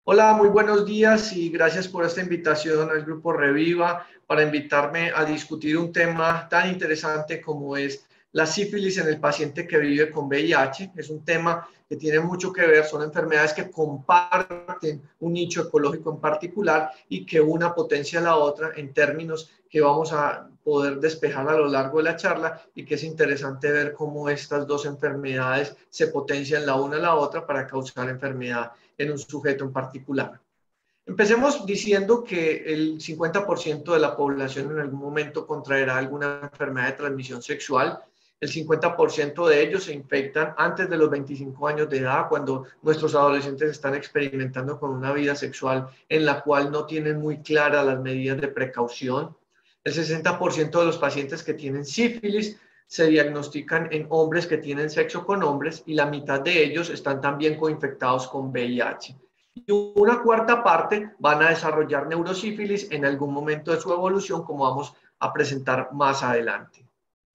Hola, muy buenos días y gracias por esta invitación al Grupo Reviva para invitarme a discutir un tema tan interesante como es la sífilis en el paciente que vive con VIH. Es un tema que tiene mucho que ver, son enfermedades que comparten un nicho ecológico en particular y que una potencia a la otra en términos que vamos a poder despejar a lo largo de la charla y que es interesante ver cómo estas dos enfermedades se potencian la una a la otra para causar enfermedad en un sujeto en particular. Empecemos diciendo que el 50% de la población en algún momento contraerá alguna enfermedad de transmisión sexual. El 50% de ellos se infectan antes de los 25 años de edad, cuando nuestros adolescentes están experimentando con una vida sexual en la cual no tienen muy claras las medidas de precaución. El 60% de los pacientes que tienen sífilis se diagnostican en hombres que tienen sexo con hombres y la mitad de ellos están también coinfectados con VIH. Y una cuarta parte van a desarrollar neurosífilis en algún momento de su evolución, como vamos a presentar más adelante.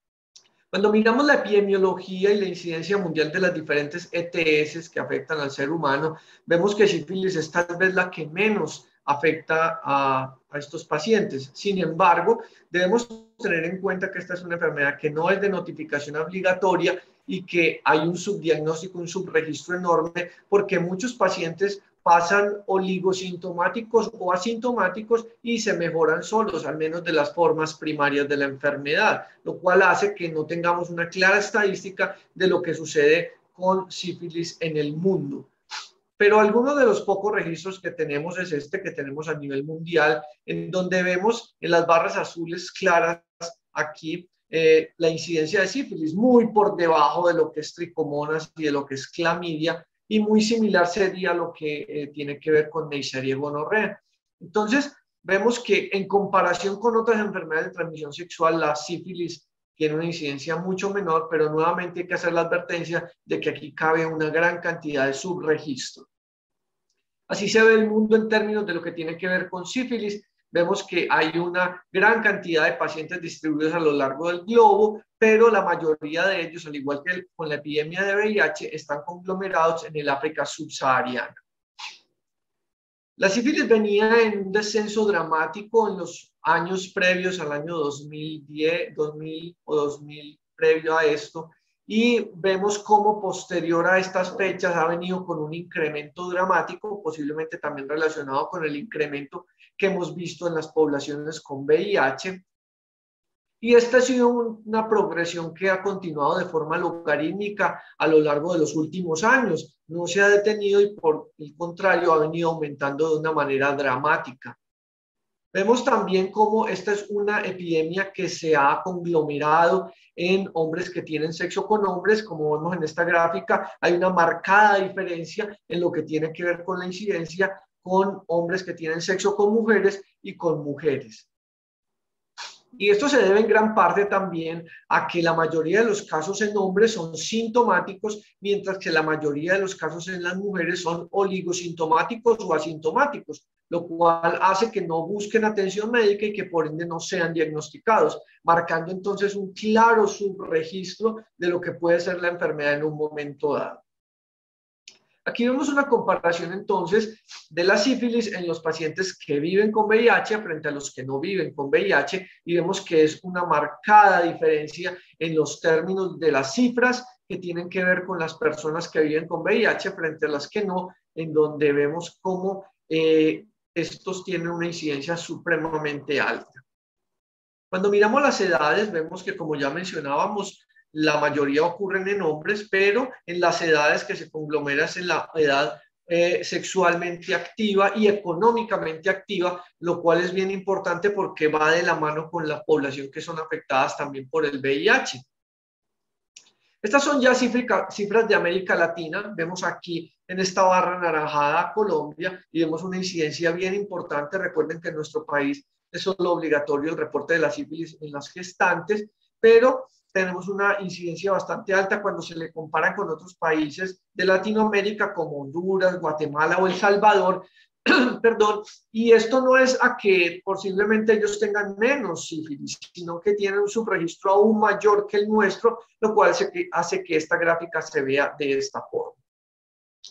Cuando miramos la epidemiología y la incidencia mundial de las diferentes ETS que afectan al ser humano, vemos que sífilis es tal vez la que menos afecta a estos pacientes. Sin embargo, debemos tener en cuenta que esta es una enfermedad que no es de notificación obligatoria y que hay un subdiagnóstico, un subregistro enorme, porque muchos pacientes pasan oligosintomáticos o asintomáticos y se mejoran solos, al menos de las formas primarias de la enfermedad, lo cual hace que no tengamos una clara estadística de lo que sucede con sífilis en el mundo. Pero alguno de los pocos registros que tenemos es este que tenemos a nivel mundial, en donde vemos en las barras azules claras aquí la incidencia de sífilis, muy por debajo de lo que es tricomonas y de lo que es clamidia, y muy similar sería lo que tiene que ver con Neisseria y gonorrea. Entonces, vemos que en comparación con otras enfermedades de transmisión sexual, la sífilis tiene una incidencia mucho menor, pero nuevamente hay que hacer la advertencia de que aquí cabe una gran cantidad de subregistro. Así se ve el mundo en términos de lo que tiene que ver con sífilis. Vemos que hay una gran cantidad de pacientes distribuidos a lo largo del globo, pero la mayoría de ellos, al igual que con la epidemia de VIH, están conglomerados en el África subsahariana. La sífilis venía en un descenso dramático en los años previos al año 2010, 2000 o 2000 previo a esto, y vemos cómo posterior a estas fechas ha venido con un incremento dramático, posiblemente también relacionado con el incremento que hemos visto en las poblaciones con VIH. Y esta ha sido una progresión que ha continuado de forma logarítmica a lo largo de los últimos años. No se ha detenido y por el contrario ha venido aumentando de una manera dramática. Vemos también cómo esta es una epidemia que se ha conglomerado en hombres que tienen sexo con hombres. Como vemos en esta gráfica, hay una marcada diferencia en lo que tiene que ver con la incidencia con hombres que tienen sexo con mujeres y con mujeres. Y esto se debe en gran parte también a que la mayoría de los casos en hombres son sintomáticos, mientras que la mayoría de los casos en las mujeres son oligosintomáticos o asintomáticos, lo cual hace que no busquen atención médica y que por ende no sean diagnosticados, marcando entonces un claro subregistro de lo que puede ser la enfermedad en un momento dado. Aquí vemos una comparación entonces de la sífilis en los pacientes que viven con VIH frente a los que no viven con VIH y vemos que es una marcada diferencia en los términos de las cifras que tienen que ver con las personas que viven con VIH frente a las que no, en donde vemos cómo estos tienen una incidencia supremamente alta. Cuando miramos las edades, vemos que, como ya mencionábamos, la mayoría ocurren en hombres, pero en las edades que se conglomeran es en la edad sexualmente activa y económicamente activa, lo cual es bien importante porque va de la mano con la población que son afectadas también por el VIH. Estas son ya cifras de América Latina. Vemos aquí en esta barra anaranjada Colombia y vemos una incidencia bien importante. Recuerden que en nuestro país es solo obligatorio el reporte de la sífilis en las gestantes, pero tenemos una incidencia bastante alta cuando se le compara con otros países de Latinoamérica como Honduras, Guatemala o El Salvador. Perdón, y esto no es a que posiblemente ellos tengan menos sífilis, sino que tienen un subregistro aún mayor que el nuestro, lo cual hace que esta gráfica se vea de esta forma.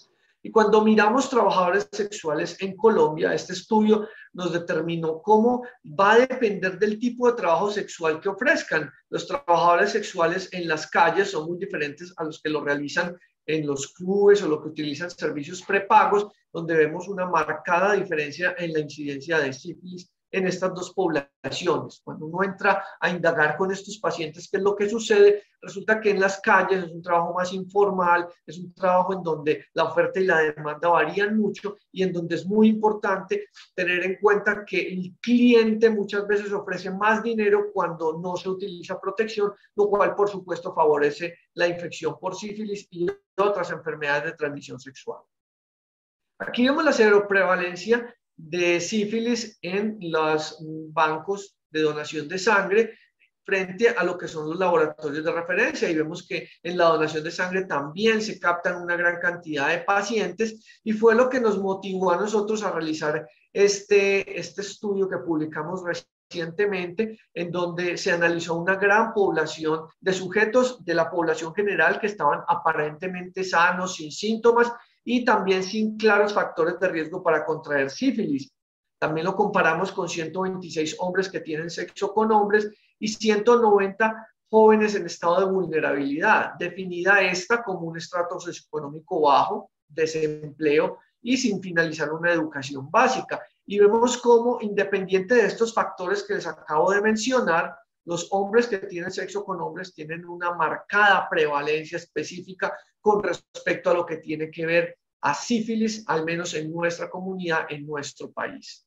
Y cuando miramos trabajadores sexuales en Colombia, este estudio nos determinó cómo va a depender del tipo de trabajo sexual que ofrezcan. Los trabajadores sexuales en las calles son muy diferentes a los que lo realizan en los clubes o los que utilizan servicios prepagos, donde vemos una marcada diferencia en la incidencia de sífilis en estas dos poblaciones. Cuando uno entra a indagar con estos pacientes qué es lo que sucede, resulta que en las calles es un trabajo más informal, es un trabajo en donde la oferta y la demanda varían mucho y en donde es muy importante tener en cuenta que el cliente muchas veces ofrece más dinero cuando no se utiliza protección, lo cual por supuesto favorece la infección por sífilis y otras enfermedades de transmisión sexual. Aquí vemos la seroprevalencia de sífilis en los bancos de donación de sangre frente a lo que son los laboratorios de referencia, y vemos que en la donación de sangre también se captan una gran cantidad de pacientes, y fue lo que nos motivó a nosotros a realizar este estudio que publicamos recientemente, en donde se analizó una gran población de sujetos de la población general que estaban aparentemente sanos, sin síntomas, y también sin claros factores de riesgo para contraer sífilis. También lo comparamos con 126 hombres que tienen sexo con hombres y 190 jóvenes en estado de vulnerabilidad, definida esta como un estrato socioeconómico bajo, desempleo y sin finalizar una educación básica. Y vemos cómo, independiente de estos factores que les acabo de mencionar, los hombres que tienen sexo con hombres tienen una marcada prevalencia específica con respecto a lo que tiene que ver a sífilis, al menos en nuestra comunidad, en nuestro país.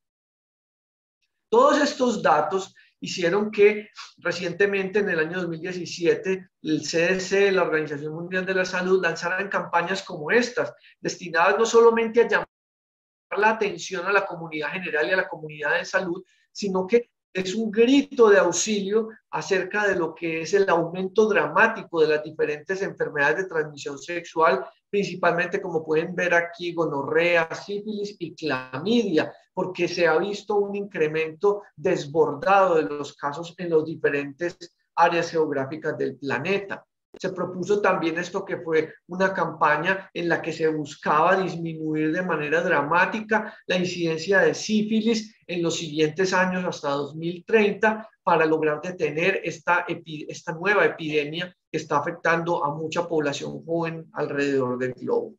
Todos estos datos hicieron que recientemente, en el año 2017, el CDC, la Organización Mundial de la Salud, lanzaran campañas como estas, destinadas no solamente a llamar la atención a la comunidad general y a la comunidad de salud, sino que es un grito de auxilio acerca de lo que es el aumento dramático de las diferentes enfermedades de transmisión sexual, principalmente, como pueden ver aquí, gonorrea, sífilis y clamidia, porque se ha visto un incremento desbordado de los casos en las diferentes áreas geográficas del planeta. Se propuso también esto, que fue una campaña en la que se buscaba disminuir de manera dramática la incidencia de sífilis en los siguientes años hasta 2030 para lograr detener esta nueva epidemia que está afectando a mucha población joven alrededor del globo.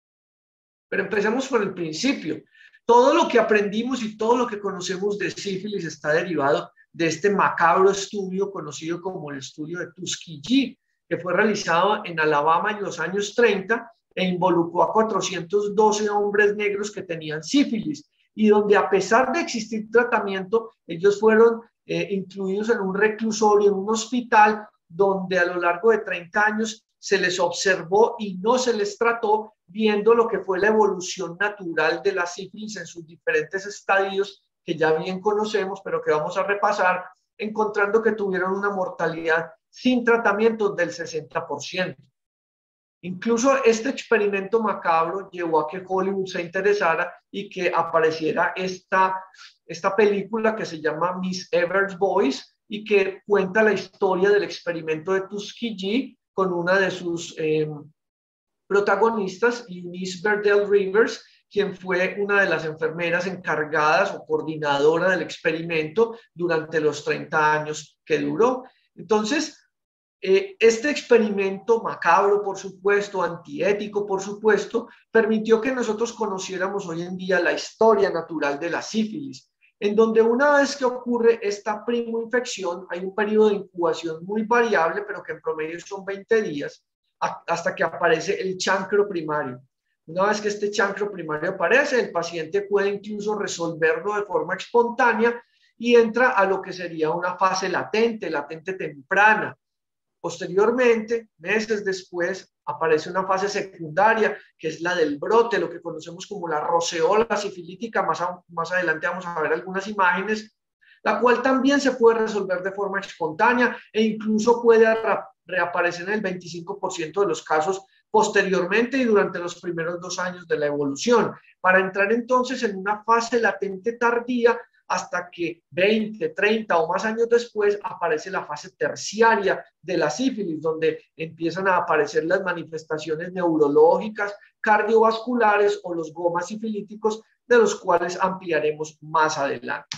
Pero empecemos por el principio. Todo lo que aprendimos y todo lo que conocemos de sífilis está derivado de este macabro estudio conocido como el estudio de Tuskegee, que fue realizado en Alabama en los años 30 e involucró a 412 hombres negros que tenían sífilis, y donde, a pesar de existir tratamiento, ellos fueron incluidos en un reclusorio, en un hospital, donde a lo largo de 30 años se les observó y no se les trató, viendo lo que fue la evolución natural de la sífilis en sus diferentes estadios, que ya bien conocemos, pero que vamos a repasar, encontrando que tuvieron una mortalidad sin tratamiento del 60%. Incluso este experimento macabro llevó a que Hollywood se interesara y que apareciera esta película que se llama Miss Everett's Boys, y que cuenta la historia del experimento de Tuskegee con una de sus protagonistas, Eunice Berdell Rivers, quien fue una de las enfermeras encargadas o coordinadora del experimento durante los 30 años que duró. Entonces, este experimento macabro, por supuesto, antiético, por supuesto, permitió que nosotros conociéramos hoy en día la historia natural de la sífilis, en donde una vez que ocurre esta primoinfección, hay un periodo de incubación muy variable, pero que en promedio son 20 días, hasta que aparece el chancro primario. Una vez que este chancro primario aparece, el paciente puede incluso resolverlo de forma espontánea y entra a lo que sería una fase latente temprana. Posteriormente, meses después, aparece una fase secundaria, que es la del brote, lo que conocemos como la roceola sifilítica. Más adelante vamos a ver algunas imágenes, la cual también se puede resolver de forma espontánea e incluso puede reaparecer en el 25% de los casos posteriormente y durante los primeros 2 años de la evolución, para entrar entonces en una fase latente tardía, hasta que 20, 30 o más años después aparece la fase terciaria de la sífilis, donde empiezan a aparecer las manifestaciones neurológicas, cardiovasculares o los gomas sifilíticos, de los cuales ampliaremos más adelante.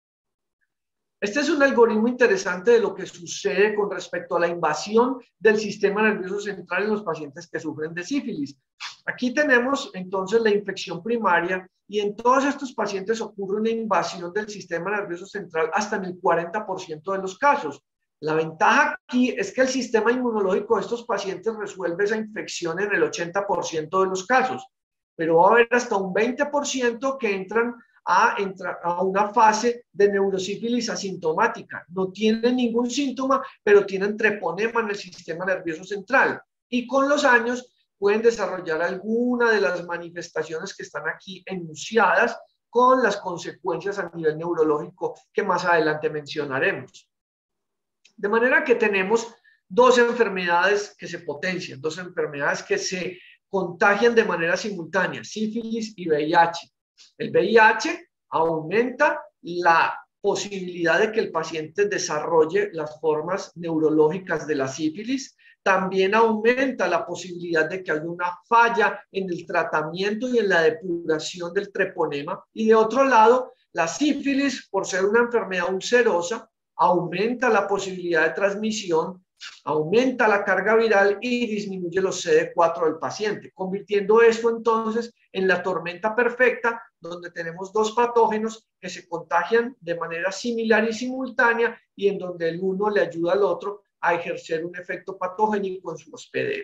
Este es un algoritmo interesante de lo que sucede con respecto a la invasión del sistema nervioso central en los pacientes que sufren de sífilis. Aquí tenemos entonces la infección primaria y en todos estos pacientes ocurre una invasión del sistema nervioso central hasta en el 40% de los casos. La ventaja aquí es que el sistema inmunológico de estos pacientes resuelve esa infección en el 80% de los casos, pero va a haber hasta un 20% que entran a una fase de neurosífilis asintomática. No tienen ningún síntoma, pero tienen treponema en el sistema nervioso central. Y con los años pueden desarrollar alguna de las manifestaciones que están aquí enunciadas, con las consecuencias a nivel neurológico que más adelante mencionaremos. De manera que tenemos dos enfermedades que se potencian, dos enfermedades que se contagian de manera simultánea, sífilis y VIH. El VIH aumenta la posibilidad de que el paciente desarrolle las formas neurológicas de la sífilis, también aumenta la posibilidad de que haya una falla en el tratamiento y en la depuración del treponema, y de otro lado, la sífilis, por ser una enfermedad ulcerosa, aumenta la posibilidad de transmisión, aumenta la carga viral y disminuye los CD4 del paciente, convirtiendo esto entonces en la tormenta perfecta, donde tenemos dos patógenos que se contagian de manera similar y simultánea y en donde el uno le ayuda al otro a ejercer un efecto patogénico en su hospedero.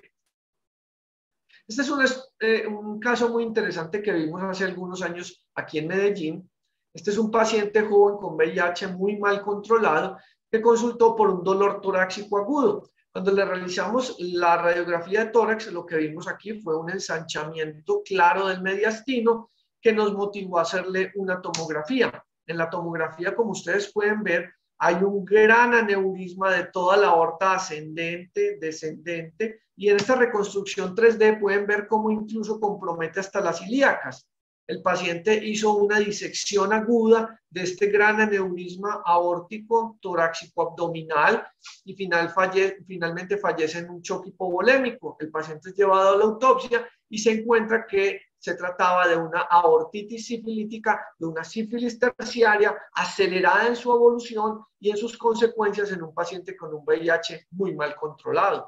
Este es un caso muy interesante que vimos hace algunos años aquí en Medellín. Este es un paciente joven con VIH muy mal controlado que consultó por un dolor torácico agudo. Cuando le realizamos la radiografía de tórax, lo que vimos aquí fue un ensanchamiento claro del mediastino que nos motivó a hacerle una tomografía. En la tomografía, como ustedes pueden ver, hay un gran aneurisma de toda la aorta ascendente, descendente, y en esta reconstrucción 3D pueden ver cómo incluso compromete hasta las ilíacas. El paciente hizo una disección aguda de este gran aneurisma aórtico torácico abdominal y finalmente fallece en un choque hipovolémico. El paciente es llevado a la autopsia y se encuentra que se trataba de una aortitis sifilítica, de una sífilis terciaria acelerada en su evolución y en sus consecuencias en un paciente con un VIH muy mal controlado.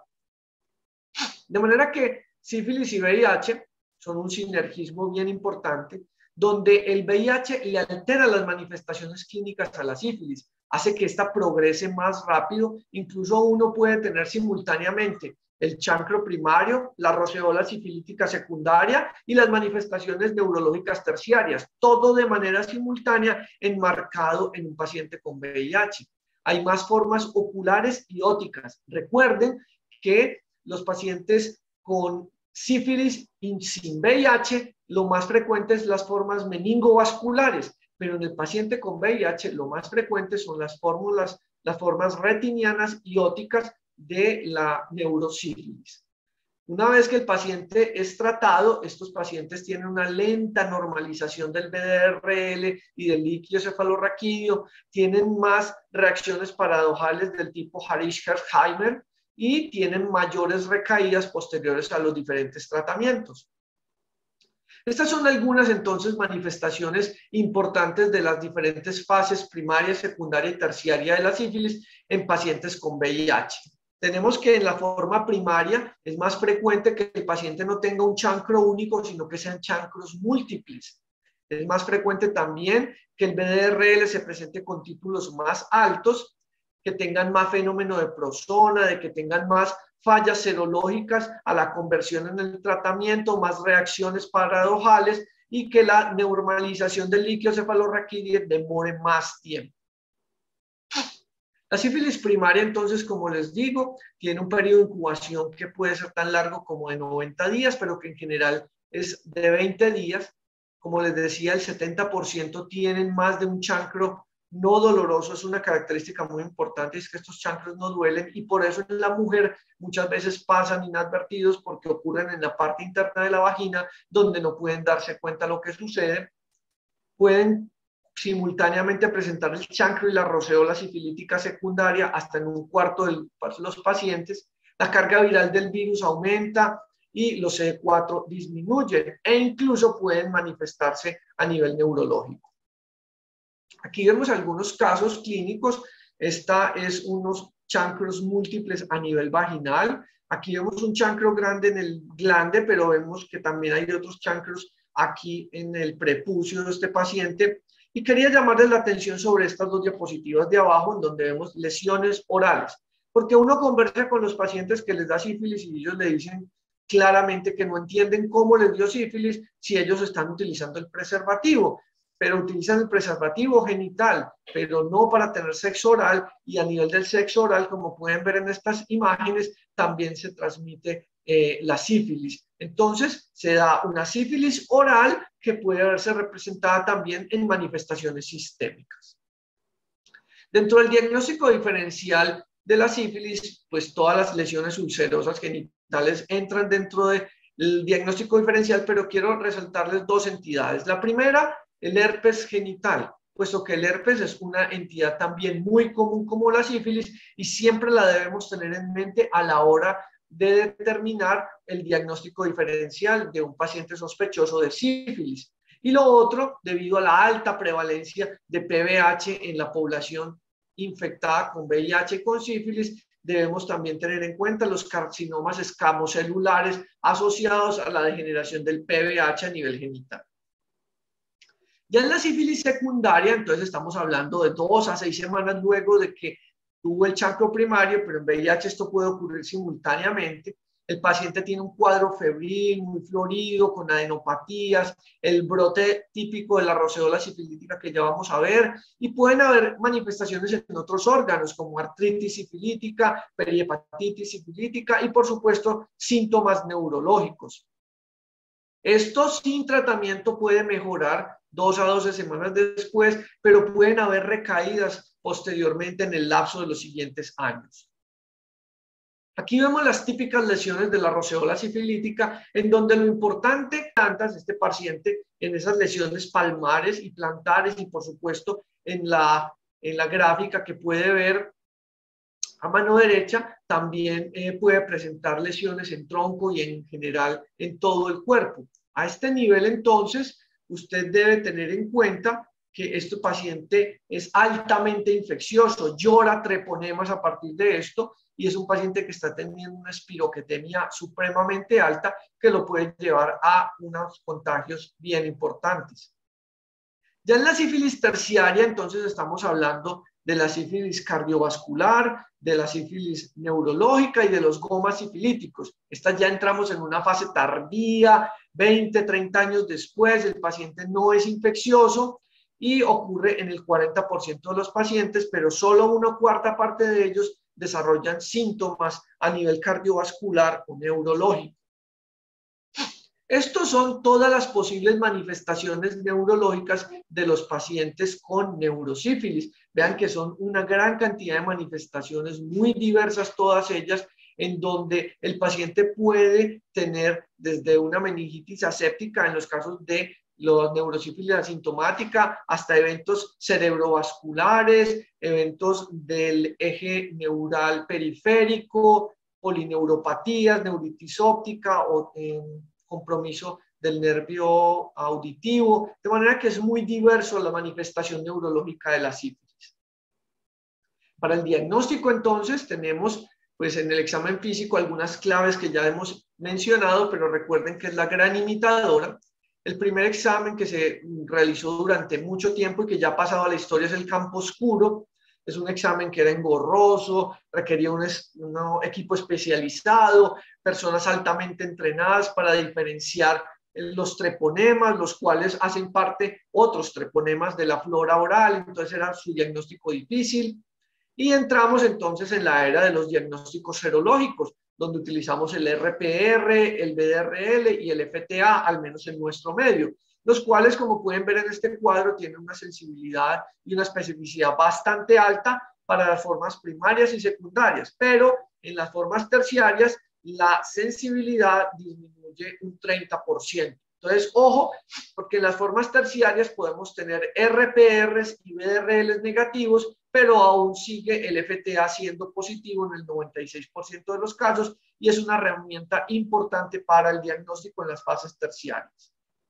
De manera que sífilis y VIH son un sinergismo bien importante, donde el VIH le altera las manifestaciones clínicas a la sífilis, hace que ésta progrese más rápido, incluso uno puede tener simultáneamente el chancro primario, la roceola sifilítica secundaria y las manifestaciones neurológicas terciarias, todo de manera simultánea enmarcado en un paciente con VIH. Hay más formas oculares y ópticas. Recuerden que los pacientes con sífilis y sin VIH, lo más frecuente es las formas meningovasculares, pero en el paciente con VIH lo más frecuente son las formas retinianas y ópticas de la neurosífilis. Una vez que el paciente es tratado, estos pacientes tienen una lenta normalización del VDRL y del líquido cefalorraquídeo, tienen más reacciones paradojales del tipo Harish-Hersheimer, y tienen mayores recaídas posteriores a los diferentes tratamientos. Estas son algunas entonces manifestaciones importantes de las diferentes fases primaria, secundaria y terciaria de la sífilis en pacientes con VIH. Tenemos que en la forma primaria es más frecuente que el paciente no tenga un chancro único, sino que sean chancros múltiples. Es más frecuente también que el VDRL se presente con títulos más altos, que tengan más fenómeno de prozona, de que tengan más fallas serológicas a la conversión en el tratamiento, más reacciones paradojales y que la normalización del líquido cefalorraquídeo demore más tiempo. La sífilis primaria, entonces, como les digo, tiene un periodo de incubación que puede ser tan largo como de 90 días, pero que en general es de 20 días. Como les decía, el 70% tienen más de un chancro no doloroso. Es una característica muy importante, es que estos chancros no duelen y por eso en la mujer muchas veces pasan inadvertidos porque ocurren en la parte interna de la vagina donde no pueden darse cuenta de lo que sucede. Pueden simultáneamente presentar el chancro y la roceola sifilítica secundaria hasta en un cuarto de los pacientes. La carga viral del virus aumenta y los CD4 disminuyen e incluso pueden manifestarse a nivel neurológico. Aquí vemos algunos casos clínicos. Esta es unos chancros múltiples a nivel vaginal. Aquí vemos un chancro grande en el glande, pero vemos que también hay otros chancros aquí en el prepucio de este paciente. Y quería llamarles la atención sobre estas dos diapositivas de abajo, en donde vemos lesiones orales. Porque uno conversa con los pacientes que les da sífilis y ellos le dicen claramente que no entienden cómo les dio sífilis si ellos están utilizando el preservativo, pero utilizan el preservativo genital, pero no para tener sexo oral, y a nivel del sexo oral, como pueden ver en estas imágenes, también se transmite la sífilis. Entonces, se da una sífilis oral que puede verse representada también en manifestaciones sistémicas. Dentro del diagnóstico diferencial de la sífilis, pues todas las lesiones ulcerosas genitales entran dentro del diagnóstico diferencial, pero quiero resaltarles dos entidades. La primera, el herpes genital, puesto que el herpes es una entidad también muy común como la sífilis y siempre la debemos tener en mente a la hora de determinar el diagnóstico diferencial de un paciente sospechoso de sífilis. Y lo otro, debido a la alta prevalencia de PBH en la población infectada con VIH con sífilis, debemos también tener en cuenta los carcinomas escamocelulares asociados a la degeneración del PBH a nivel genital. Ya en la sífilis secundaria, entonces estamos hablando de 2 a 6 semanas luego de que tuvo el chancro primario, pero en VIH esto puede ocurrir simultáneamente. El paciente tiene un cuadro febril, muy florido, con adenopatías, el brote típico de la roceola sifilítica que ya vamos a ver, y pueden haber manifestaciones en otros órganos, como artritis sifilítica, perihepatitis sifilítica y, por supuesto, síntomas neurológicos. Esto sin tratamiento puede mejorar 2 a 12 semanas después, pero pueden haber recaídas posteriormente en el lapso de los siguientes años. Aquí vemos las típicas lesiones de la roceola sifilítica, en donde lo importante es este paciente en esas lesiones palmares y plantares y por supuesto en la gráfica que puede ver a mano derecha, también puede presentar lesiones en tronco y en general en todo el cuerpo. A este nivel entonces usted debe tener en cuenta que este paciente es altamente infeccioso, llora treponemas a partir de esto, y es un paciente que está teniendo una espiroquetemia supremamente alta que lo puede llevar a unos contagios bien importantes. Ya en la sífilis terciaria, entonces estamos hablando de la sífilis cardiovascular, de la sífilis neurológica y de los gomas sifilíticos. Esta ya entramos en una fase tardía, 20, 30 años después, el paciente no es infeccioso y ocurre en el 40% de los pacientes, pero solo una cuarta parte de ellos desarrollan síntomas a nivel cardiovascular o neurológico. Estos son todas las posibles manifestaciones neurológicas de los pacientes con neurosífilis. Vean que son una gran cantidad de manifestaciones, muy diversas todas ellas, en donde el paciente puede tener desde una meningitis aséptica en los casos de la neurosífilis asintomática hasta eventos cerebrovasculares, eventos del eje neural periférico, polineuropatías, neuritis óptica o compromiso del nervio auditivo, de manera que es muy diverso la manifestación neurológica de la sífilis. Para el diagnóstico entonces tenemos pues en el examen físico algunas claves que ya hemos mencionado, pero recuerden que es la gran imitadora. El primer examen que se realizó durante mucho tiempo y que ya ha pasado a la historia es el campo oscuro. Es un examen que era engorroso, requería un equipo especializado, personas altamente entrenadas para diferenciar los treponemas, los cuales hacen parte otros treponemas de la flora oral, entonces era su diagnóstico difícil. Y entramos entonces en la era de los diagnósticos serológicos, donde utilizamos el RPR, el BDRL y el FTA, al menos en nuestro medio, los cuales, como pueden ver en este cuadro, tienen una sensibilidad y una especificidad bastante alta para las formas primarias y secundarias, pero en las formas terciarias la sensibilidad disminuye un 30%. Entonces, ojo, porque en las formas terciarias podemos tener RPRs y BDRLs negativos, pero aún sigue el FTA siendo positivo en el 96% de los casos y es una herramienta importante para el diagnóstico en las fases terciarias.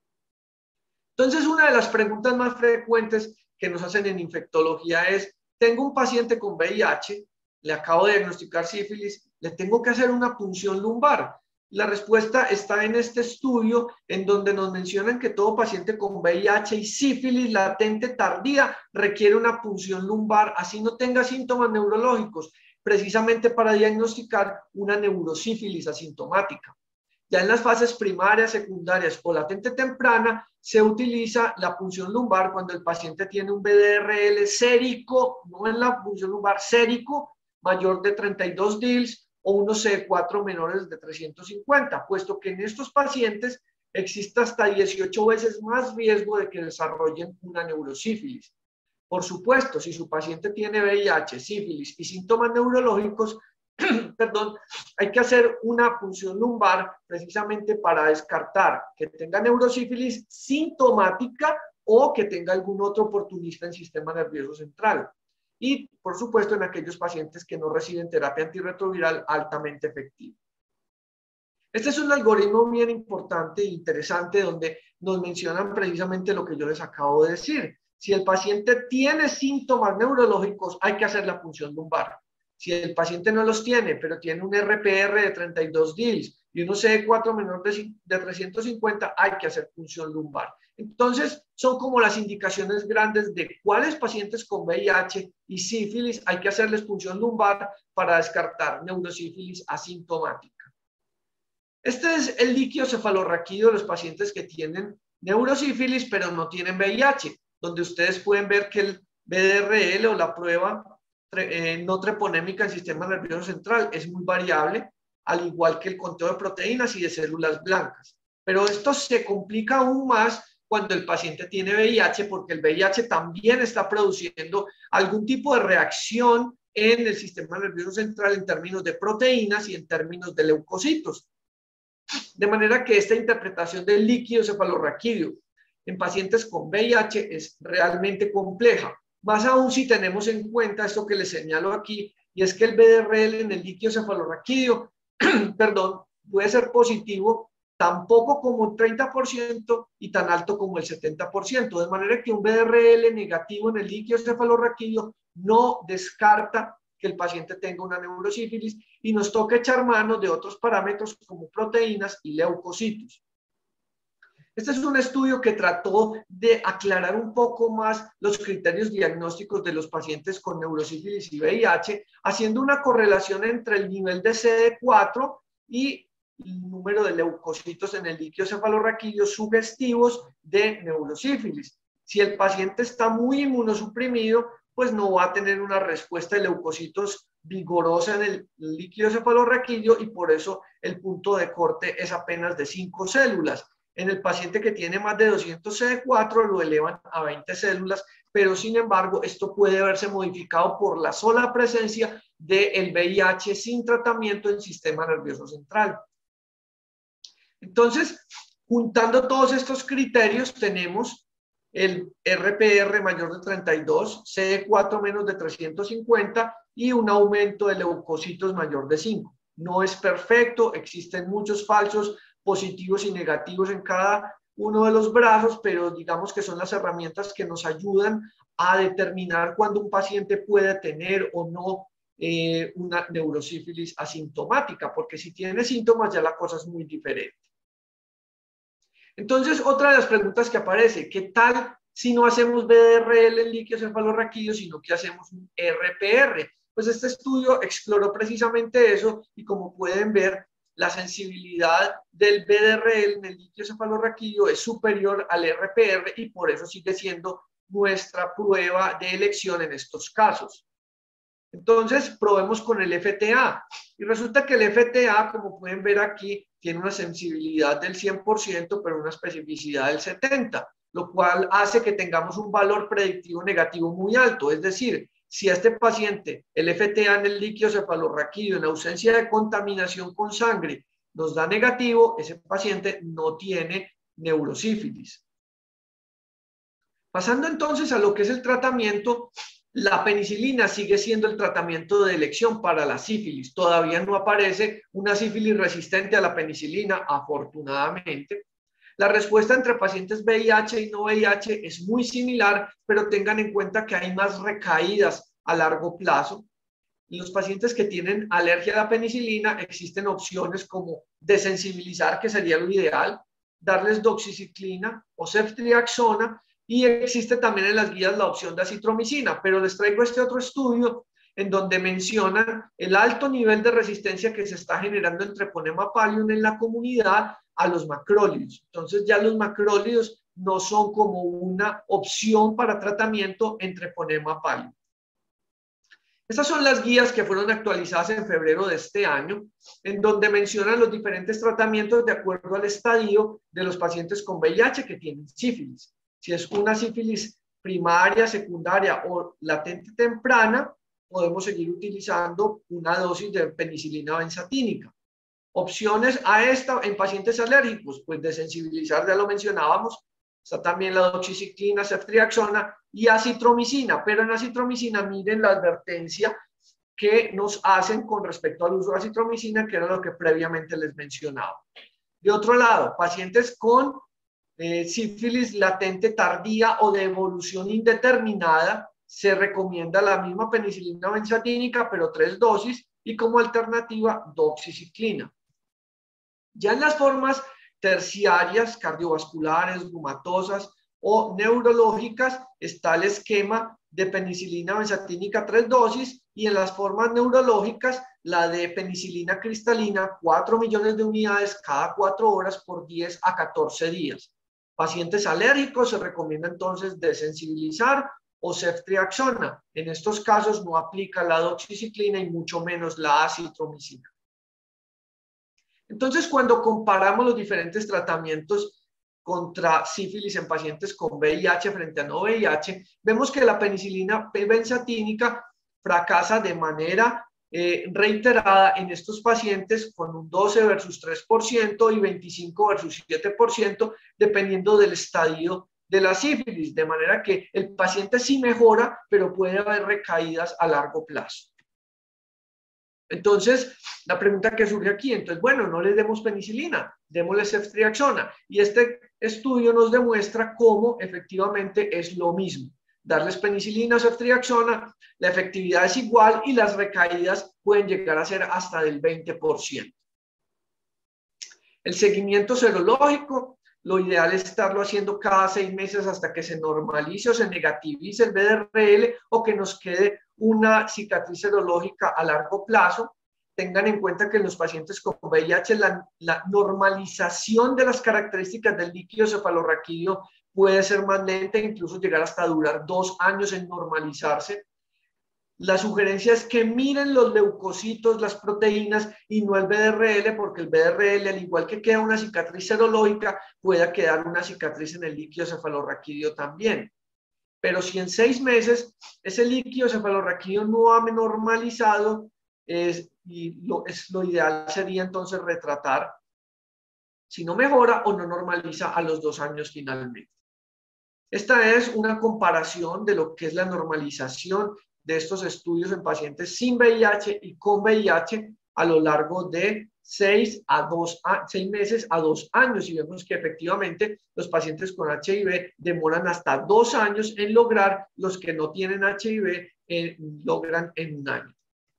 Entonces, una de las preguntas más frecuentes que nos hacen en infectología es, tengo un paciente con VIH, le acabo de diagnosticar sífilis, le tengo que hacer una punción lumbar. La respuesta está en este estudio en donde nos mencionan que todo paciente con VIH y sífilis latente tardía requiere una punción lumbar, así no tenga síntomas neurológicos, precisamente para diagnosticar una neurosífilis asintomática. Ya en las fases primarias, secundarias o latente temprana se utiliza la punción lumbar cuando el paciente tiene un BDRL sérico, no en la punción lumbar sérico, mayor de 32 DILs, o unos CD4 menores de 350, puesto que en estos pacientes existe hasta 18 veces más riesgo de que desarrollen una neurosífilis. Por supuesto, si su paciente tiene VIH, sífilis y síntomas neurológicos, perdón, hay que hacer una punción lumbar precisamente para descartar que tenga neurosífilis sintomática o que tenga algún otro oportunista en sistema nervioso central. Y, por supuesto, en aquellos pacientes que no reciben terapia antirretroviral altamente efectiva. Este es un algoritmo bien importante e interesante donde nos mencionan precisamente lo que yo les acabo de decir. Si el paciente tiene síntomas neurológicos, hay que hacer la punción lumbar. Si el paciente no los tiene, pero tiene un RPR de 32 DILs y uno CD4 menor de 350, hay que hacer punción lumbar. Entonces, son como las indicaciones grandes de cuáles pacientes con VIH y sífilis hay que hacerles punción lumbar para descartar neurosífilis asintomática. Este es el líquido cefalorraquídeo de los pacientes que tienen neurosífilis, pero no tienen VIH, donde ustedes pueden ver que el BDRL o la prueba no treponémica en sistema nervioso central es muy variable, al igual que el conteo de proteínas y de células blancas. Pero esto se complica aún más cuando el paciente tiene VIH, porque el VIH también está produciendo algún tipo de reacción en el sistema nervioso central en términos de proteínas y en términos de leucocitos. De manera que esta interpretación del líquido cefalorraquídeo en pacientes con VIH es realmente compleja. Más aún si tenemos en cuenta esto que les señalo aquí, y es que el BDRL en el líquido cefalorraquídeo, perdón, puede ser positivo tan poco como un 30% y tan alto como el 70%, de manera que un BDRL negativo en el líquido cefalorraquídeo no descarta que el paciente tenga una neurosífilis y nos toca echar mano de otros parámetros como proteínas y leucocitos. Este es un estudio que trató de aclarar un poco más los criterios diagnósticos de los pacientes con neurosífilis y VIH, haciendo una correlación entre el nivel de CD4 y el número de leucocitos en el líquido cefalorraquídeo sugestivos de neurosífilis. Si el paciente está muy inmunosuprimido, pues no va a tener una respuesta de leucocitos vigorosa en el líquido cefalorraquídeo y por eso el punto de corte es apenas de 5 células. En el paciente que tiene más de 200 CD4 lo elevan a 20 células, pero sin embargo esto puede verse modificado por la sola presencia del VIH sin tratamiento en sistema nervioso central. Entonces, juntando todos estos criterios, tenemos el RPR mayor de 32, CD4 menos de 350 y un aumento de leucocitos mayor de 5. No es perfecto, existen muchos falsos positivos y negativos en cada uno de los brazos, pero digamos que son las herramientas que nos ayudan a determinar cuándo un paciente puede tener o no una neurosífilis asintomática, porque si tiene síntomas ya la cosa es muy diferente. Entonces, otra de las preguntas que aparece, ¿qué tal si no hacemos BDRL en líquido cefalorraquídeo, sino que hacemos un RPR? Pues este estudio exploró precisamente eso y como pueden ver, la sensibilidad del BDRL en el líquido cefalorraquídeo es superior al RPR y por eso sigue siendo nuestra prueba de elección en estos casos. Entonces, probemos con el FTA. Y resulta que el FTA, como pueden ver aquí, tiene una sensibilidad del 100%, pero una especificidad del 70%, lo cual hace que tengamos un valor predictivo negativo muy alto. Es decir, si a este paciente el FTA en el líquido cefalorraquídeo en ausencia de contaminación con sangre nos da negativo, ese paciente no tiene neurosífilis. Pasando entonces a lo que es el tratamiento, la penicilina sigue siendo el tratamiento de elección para la sífilis. Todavía no aparece una sífilis resistente a la penicilina, afortunadamente. La respuesta entre pacientes VIH y no VIH es muy similar, pero tengan en cuenta que hay más recaídas a largo plazo. En los pacientes que tienen alergia a la penicilina existen opciones como desensibilizar, que sería lo ideal, darles doxiciclina o ceftriaxona, y existe también en las guías la opción de acitromicina, pero les traigo este otro estudio en donde mencionan el alto nivel de resistencia que se está generando en Treponema pallidum en la comunidad a los macrólidos. Entonces ya los macrólidos no son como una opción para tratamiento en Treponema pallidum. Estas son las guías que fueron actualizadas en febrero de este año, en donde mencionan los diferentes tratamientos de acuerdo al estadio de los pacientes con VIH que tienen sífilis. Si es una sífilis primaria, secundaria o latente temprana, podemos seguir utilizando una dosis de penicilina benzatínica. Opciones a esta en pacientes alérgicos, pues desensibilizar, ya lo mencionábamos. Está también la doxiciclina, ceftriaxona y acitromicina, pero en acitromicina miren la advertencia que nos hacen con respecto al uso de acitromicina, que era lo que previamente les mencionaba. De otro lado, pacientes con sífilis latente tardía o de evolución indeterminada, se recomienda la misma penicilina benzatínica, pero 3 dosis, y como alternativa doxiciclina. Ya en las formas terciarias, cardiovasculares, reumatosas o neurológicas, está el esquema de penicilina benzatínica 3 dosis, y en las formas neurológicas, la de penicilina cristalina, 4 millones de unidades cada 4 horas por 10 a 14 días. Pacientes alérgicos se recomienda entonces desensibilizar o ceftriaxona. En estos casos no aplica la doxiciclina y mucho menos la acitromicina. Entonces, cuando comparamos los diferentes tratamientos contra sífilis en pacientes con VIH frente a no VIH, vemos que la penicilina benzatínica fracasa de manera reiterada en estos pacientes con un 12 versus 3% y 25 versus 7%, dependiendo del estadio de la sífilis, de manera que el paciente sí mejora, pero puede haber recaídas a largo plazo. Entonces, la pregunta que surge aquí, entonces, bueno, no les demos penicilina, démosle ceftriaxona. Y este estudio nos demuestra cómo efectivamente es lo mismo. Darles penicilina o ceftriaxona, la efectividad es igual y las recaídas pueden llegar a ser hasta del 20%. El seguimiento serológico, lo ideal es estarlo haciendo cada 6 meses hasta que se normalice o se negativice el VDRL o que nos quede una cicatriz serológica a largo plazo. Tengan en cuenta que en los pacientes con VIH la normalización de las características del líquido cefalorraquídeo puede ser más lenta, incluso llegar hasta durar 2 años en normalizarse. La sugerencia es que miren los leucocitos, las proteínas y no el VDRL, porque el VDRL, al igual que queda una cicatriz serológica, pueda quedar una cicatriz en el líquido cefalorraquídeo también. Pero si en 6 meses ese líquido cefalorraquídeo no ha normalizado, lo ideal sería entonces retratar si no mejora o no normaliza a los 2 años finalmente. Esta es una comparación de lo que es la normalización de estos estudios en pacientes sin VIH y con VIH a lo largo de 6 meses a 2 años, y vemos que efectivamente los pacientes con HIV demoran hasta 2 años en lograr, los que no tienen HIV logran en 1 año.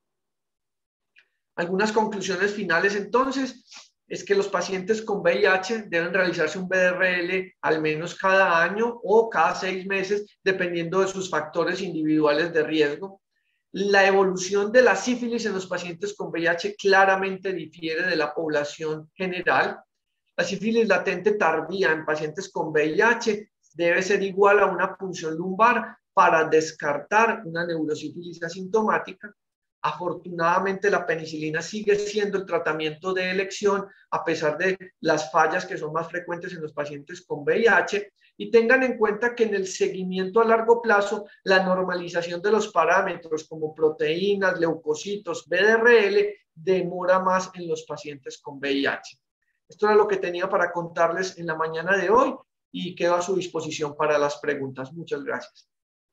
Algunas conclusiones finales entonces es que los pacientes con VIH deben realizarse un VDRL al menos cada año o cada 6 meses, dependiendo de sus factores individuales de riesgo. La evolución de la sífilis en los pacientes con VIH claramente difiere de la población general. La sífilis latente tardía en pacientes con VIH debe ser igual a una punción lumbar para descartar una neurosífilis asintomática. Afortunadamente, la penicilina sigue siendo el tratamiento de elección a pesar de las fallas que son más frecuentes en los pacientes con VIH. Y tengan en cuenta que en el seguimiento a largo plazo, la normalización de los parámetros como proteínas, leucocitos, VDRL, demora más en los pacientes con VIH. Esto era lo que tenía para contarles en la mañana de hoy y quedo a su disposición para las preguntas. Muchas gracias.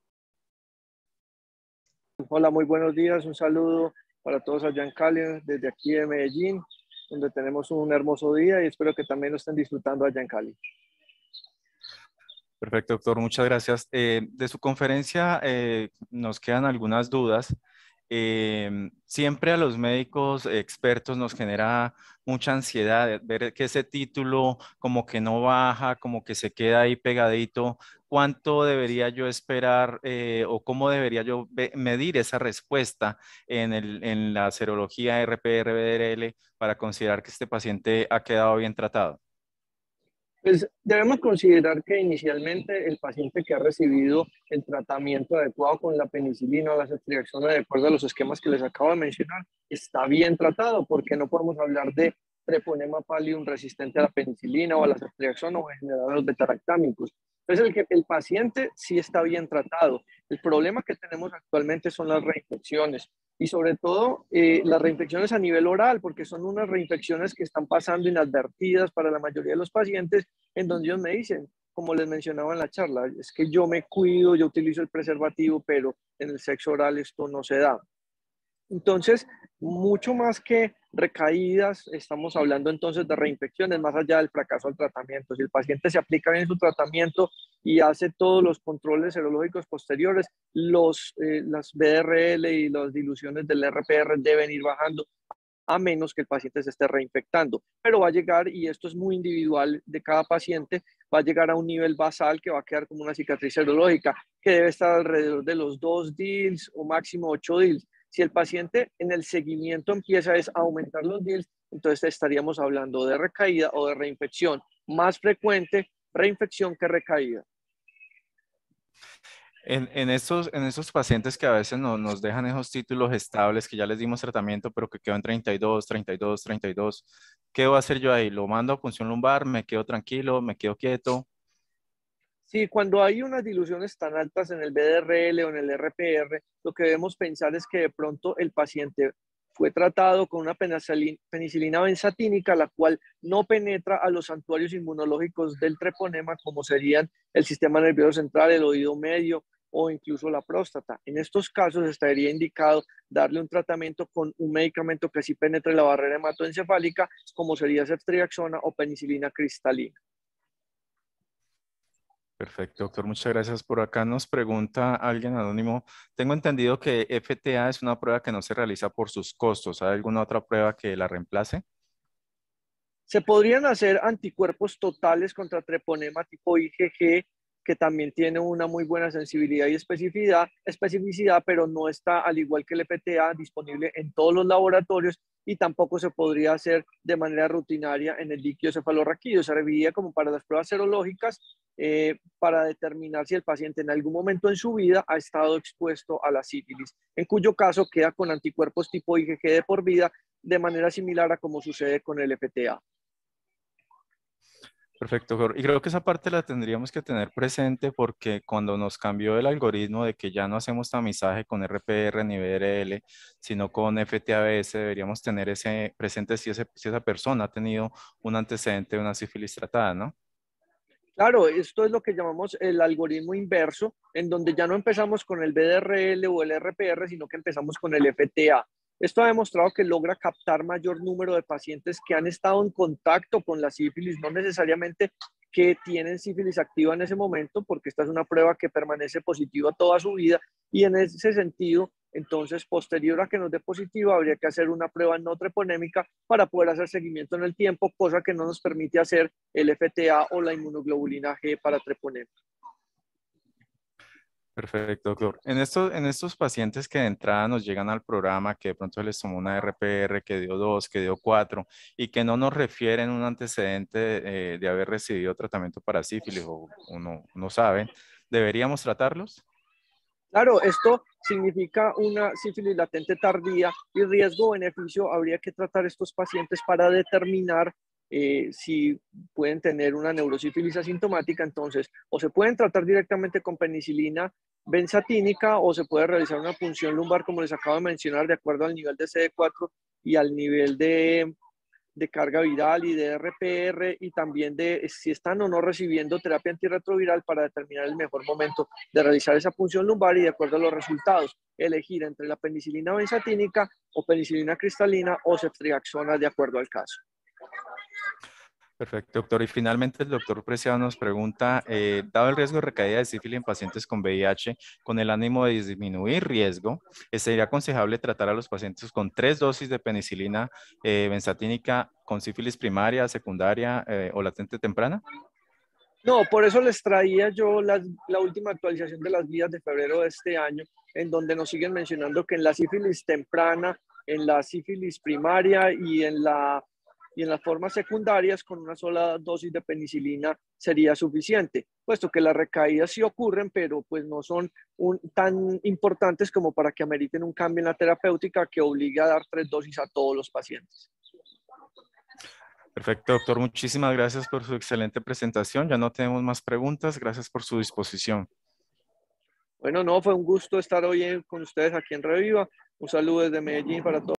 Hola, muy buenos días. Un saludo para todos allá en Cali, desde aquí de Medellín, donde tenemos un hermoso día y espero que también lo estén disfrutando allá en Cali. Perfecto, doctor, muchas gracias. De su conferencia nos quedan algunas dudas. Siempre a los médicos expertos nos genera mucha ansiedad ver que ese título como que no baja, como que se queda ahí pegadito. ¿Cuánto debería yo esperar o cómo debería yo medir esa respuesta en la serología RPR-BRL para considerar que este paciente ha quedado bien tratado? Pues debemos considerar que inicialmente el paciente que ha recibido el tratamiento adecuado con la penicilina o la ceftriaxona, de acuerdo a los esquemas que les acabo de mencionar, está bien tratado, porque no podemos hablar de treponema pallidum resistente a la penicilina o a la ceftriaxona o en general a los betaractámicos. Entonces el paciente sí está bien tratado. El problema que tenemos actualmente son las reinfecciones y sobre todo las reinfecciones a nivel oral, porque son unas reinfecciones que están pasando inadvertidas para la mayoría de los pacientes, en donde ellos me dicen, como les mencionaba en la charla, es que yo me cuido, yo utilizo el preservativo, pero en el sexo oral esto no se da. Entonces, mucho más que recaídas, estamos hablando entonces de reinfecciones más allá del fracaso al tratamiento. Si el paciente se aplica bien su tratamiento y hace todos los controles serológicos posteriores, las BRL y las diluciones del RPR deben ir bajando, a menos que el paciente se esté reinfectando. Pero va a llegar, y esto es muy individual de cada paciente, va a llegar a un nivel basal que va a quedar como una cicatriz serológica, que debe estar alrededor de los 2 DILs o máximo 8 DILs. Si el paciente en el seguimiento empieza a aumentar los DILs, entonces estaríamos hablando de recaída o de reinfección. Más frecuente reinfección que recaída. En estos pacientes que a veces nos dejan esos títulos estables, que ya les dimos tratamiento, pero que quedó en 32, 32, 32, ¿qué voy a hacer yo ahí? ¿Lo mando a punción lumbar? ¿Me quedo tranquilo? ¿Me quedo quieto? Sí, cuando hay unas diluciones tan altas en el BDRL o en el RPR, lo que debemos pensar es que de pronto el paciente fue tratado con una penicilina benzatínica, la cual no penetra a los santuarios inmunológicos del treponema, como serían el sistema nervioso central, el oído medio o incluso la próstata. En estos casos estaría indicado darle un tratamiento con un medicamento que sí penetre la barrera hematoencefálica, como sería ceftriaxona o penicilina cristalina. Perfecto, doctor. Muchas gracias. Por acá nos pregunta alguien anónimo. Tengo entendido que FTA es una prueba que no se realiza por sus costos. ¿Hay alguna otra prueba que la reemplace? Se podrían hacer anticuerpos totales contra treponema tipo IgG, que también tiene una muy buena sensibilidad y especificidad, pero no está, al igual que el EPTA, disponible en todos los laboratorios y tampoco se podría hacer de manera rutinaria en el líquido cefalorraquídeo. Serviría como para las pruebas serológicas para determinar si el paciente en algún momento en su vida ha estado expuesto a la sífilis, en cuyo caso queda con anticuerpos tipo IgG de por vida, de manera similar a como sucede con el EPTA. Perfecto, Jorge. Y creo que esa parte la tendríamos que tener presente porque cuando nos cambió el algoritmo de que ya no hacemos tamizaje con RPR ni BRL, sino con FTABS, deberíamos tener ese presente si esa persona ha tenido un antecedente de una sífilis tratada, ¿no? Claro, esto es lo que llamamos el algoritmo inverso, en donde ya no empezamos con el BDRL o el RPR, sino que empezamos con el FTA. Esto ha demostrado que logra captar mayor número de pacientes que han estado en contacto con la sífilis, no necesariamente que tienen sífilis activa en ese momento, porque esta es una prueba que permanece positiva toda su vida, y en ese sentido, entonces, posterior a que nos dé positiva, habría que hacer una prueba no treponémica para poder hacer seguimiento en el tiempo, cosa que no nos permite hacer el FTA o la inmunoglobulina G para treponema. Perfecto, doctor. En estos pacientes que de entrada nos llegan al programa, que de pronto les tomó una RPR, que dio 2, que dio 4, y que no nos refieren un antecedente de haber recibido tratamiento para sífilis o no saben, ¿deberíamos tratarlos? Claro, esto significa una sífilis latente tardía y riesgo-beneficio. Habría que tratar estos pacientes para determinar si pueden tener una neurosífilis asintomática. Entonces, o se pueden tratar directamente con penicilina benzatínica o se puede realizar una punción lumbar, como les acabo de mencionar, de acuerdo al nivel de CD4 y al nivel de de carga viral y de RPR, y también de si están o no recibiendo terapia antirretroviral para determinar el mejor momento de realizar esa punción lumbar y de acuerdo a los resultados, elegir entre la penicilina benzatínica o penicilina cristalina o ceftriaxona de acuerdo al caso. Perfecto, doctor. Y finalmente el doctor Preciado nos pregunta, dado el riesgo de recaída de sífilis en pacientes con VIH, con el ánimo de disminuir riesgo, ¿sería aconsejable tratar a los pacientes con 3 dosis de penicilina benzatínica con sífilis primaria, secundaria o latente temprana? No, por eso les traía yo la última actualización de las guías de febrero de este año, en donde nos siguen mencionando que en la sífilis temprana, en la sífilis primaria y en las formas secundarias, con una sola dosis de penicilina sería suficiente, puesto que las recaídas sí ocurren, pero pues no son tan importantes como para que ameriten un cambio en la terapéutica que obligue a dar 3 dosis a todos los pacientes. Perfecto, doctor. Muchísimas gracias por su excelente presentación. Ya no tenemos más preguntas. Gracias por su disposición. Bueno, no, fue un gusto estar hoy con ustedes aquí en Reviva. Un saludo desde Medellín para todos.